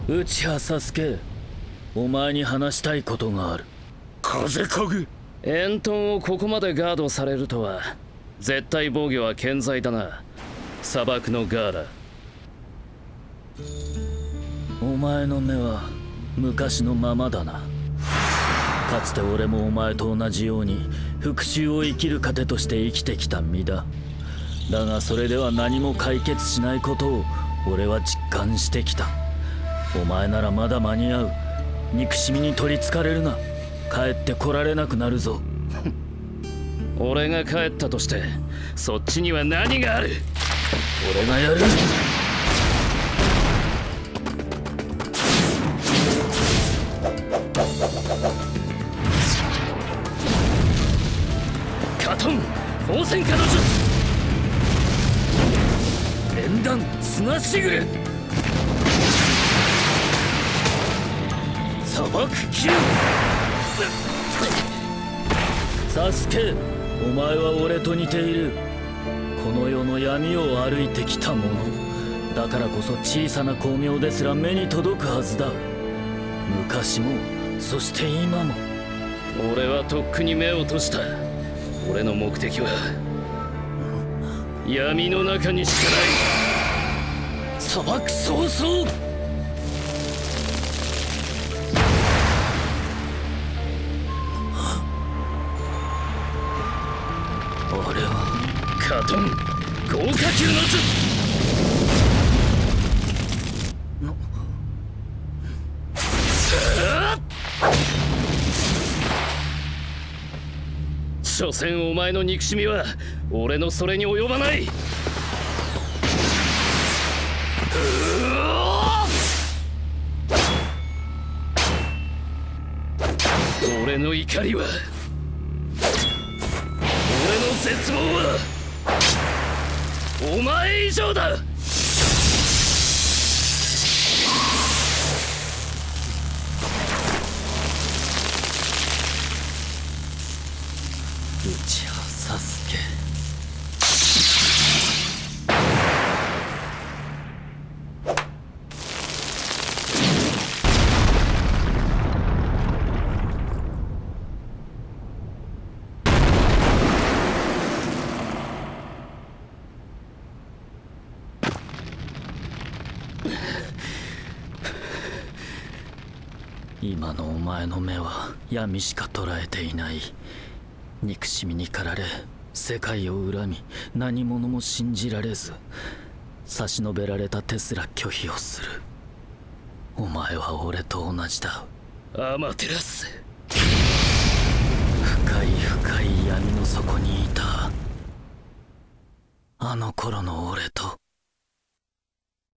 内葉サスケ、お前に話したいことがある。 風影。 煙遁をここまでガードされるとは。絶対防御は健在だな、砂漠のガーラ。 お前の目は昔のままだな。かつて俺もお前と同じように復讐を生きる糧として生きてきた身だ。だがそれでは何も解決しないことを俺は実感してきた。お前ならまだ間に合う。憎しみに取りつかれるな。帰ってこられなくなるぞ。 俺が帰ったとしてそっちには何がある。 俺がやる。 カトン放線化の術。連弾砂しぐれ。砂漠級。 サスケ、お前は俺と似ている。この世の闇を歩いてきた者だからこそ小さな光明ですら目に届くはずだ。昔もそして今も。 俺はとっくに目を閉じた。俺の目的は闇の中にしかない。砂漠早々。 俺はカトン豪華級の術。所詮お前の憎しみは俺のそれに及ばない。俺の怒りは、俺の絶望はお前以上だ。 内葉サスケ。今のお前の目は闇しか捉えていない。憎しみに駆られ世界を恨み何者も信じられず差し伸べられた手すら拒否をする。お前は俺と同じだ。 アマテラス。 深い深い闇の底にいたあの頃の俺と。